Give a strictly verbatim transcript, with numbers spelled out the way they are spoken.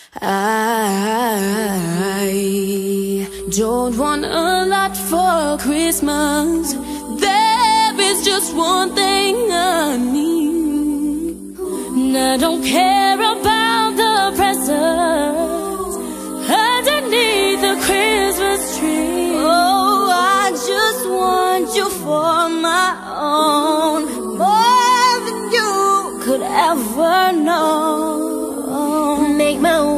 I don't want a lot for Christmas. There is just one thing I need, and I don't care about the presents underneath the Christmas tree. Oh, I just want you for my own, more than you could ever know. Make my